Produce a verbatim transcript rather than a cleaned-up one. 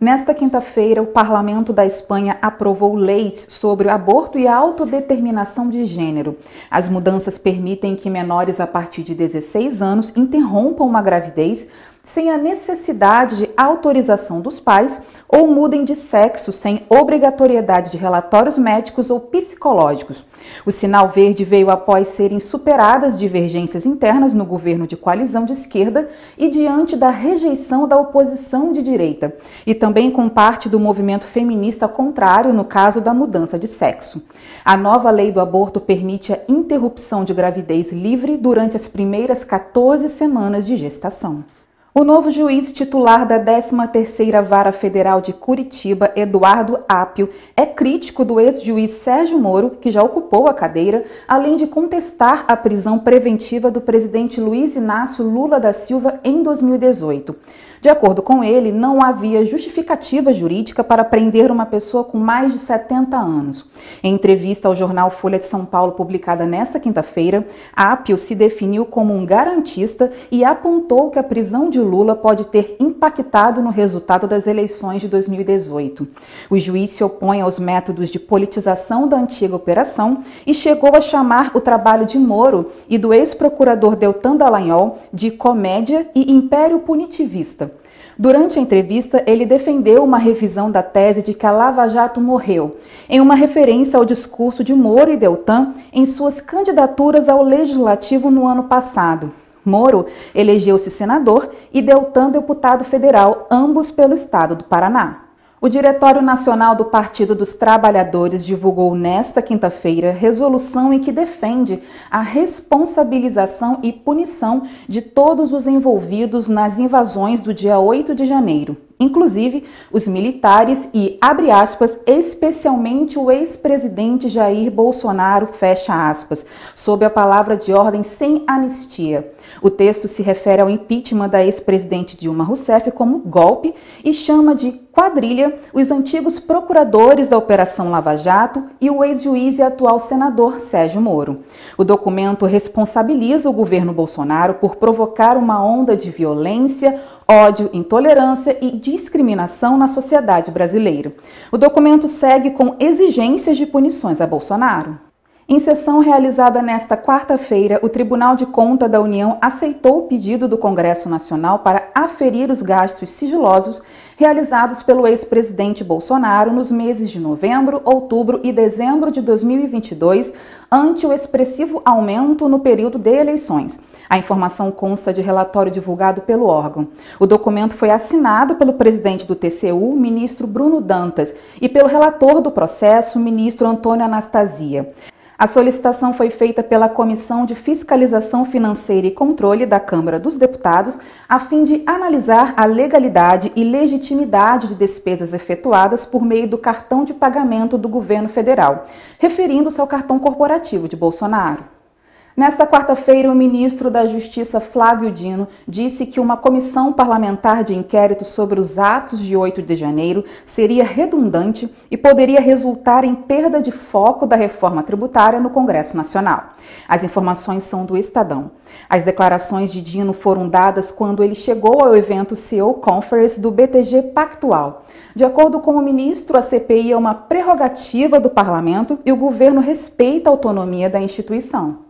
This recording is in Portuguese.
Nesta quinta-feira, o Parlamento da Espanha aprovou leis sobre o aborto e a autodeterminação de gênero. As mudanças permitem que menores a partir de dezesseis anos interrompam uma gravidez sem a necessidade de autorização dos pais ou mudem de sexo sem obrigatoriedade de relatórios médicos ou psicológicos. O sinal verde veio após serem superadas divergências internas no governo de coalizão de esquerda e diante da rejeição da oposição de direita, e também com parte do movimento feminista contrário no caso da mudança de sexo. A nova lei do aborto permite a interrupção de gravidez livre durante as primeiras quatorze semanas de gestação. O novo juiz titular da décima terceira Vara Federal de Curitiba, Eduardo Apio, é crítico do ex-juiz Sérgio Moro, que já ocupou a cadeira, além de contestar a prisão preventiva do presidente Luiz Inácio Lula da Silva em dois mil e dezoito. De acordo com ele, não havia justificativa jurídica para prender uma pessoa com mais de setenta anos. Em entrevista ao jornal Folha de São Paulo, publicada nesta quinta-feira, Apio se definiu como um garantista e apontou que a prisão de Lula pode ter impactado no resultado das eleições de dois mil e dezoito. O juiz se opõe aos métodos de politização da antiga operação e chegou a chamar o trabalho de Moro e do ex-procurador Deltan Dallagnol de comédia e império punitivista. Durante a entrevista, ele defendeu uma revisão da tese de que a Lava Jato morreu, em uma referência ao discurso de Moro e Deltan em suas candidaturas ao Legislativo no ano passado. Moro elegeu-se senador e Deltan deputado federal, ambos pelo estado do Paraná. O Diretório Nacional do Partido dos Trabalhadores divulgou nesta quinta-feira resolução em que defende a responsabilização e punição de todos os envolvidos nas invasões do dia oito de janeiro, inclusive os militares e, abre aspas, especialmente o ex-presidente Jair Bolsonaro, fecha aspas, sob a palavra de ordem sem anistia. O texto se refere ao impeachment da ex-presidente Dilma Rousseff como golpe e chama de quadrilha os antigos procuradores da Operação Lava Jato e o ex-juiz e atual senador Sérgio Moro. O documento responsabiliza o governo Bolsonaro por provocar uma onda de violência, ódio, intolerância e discriminação na sociedade brasileira. O documento segue com exigências de punições a Bolsonaro. Em sessão realizada nesta quarta-feira, o Tribunal de Contas da União aceitou o pedido do Congresso Nacional para aferir os gastos sigilosos realizados pelo ex-presidente Bolsonaro nos meses de novembro, outubro e dezembro de dois mil e vinte e dois, ante o expressivo aumento no período de eleições. A informação consta de relatório divulgado pelo órgão. O documento foi assinado pelo presidente do T C U, ministro Bruno Dantas, e pelo relator do processo, ministro Antônio Anastasia. A solicitação foi feita pela Comissão de Fiscalização Financeira e Controle da Câmara dos Deputados, a fim de analisar a legalidade e legitimidade de despesas efetuadas por meio do cartão de pagamento do governo federal, referindo-se ao cartão corporativo de Bolsonaro. Nesta quarta-feira, o ministro da Justiça, Flávio Dino, disse que uma comissão parlamentar de inquérito sobre os atos de oito de janeiro seria redundante e poderia resultar em perda de foco da reforma tributária no Congresso Nacional. As informações são do Estadão. As declarações de Dino foram dadas quando ele chegou ao evento C E O Conference do B T G Pactual. De acordo com o ministro, a C P I é uma prerrogativa do parlamento e o governo respeita a autonomia da instituição.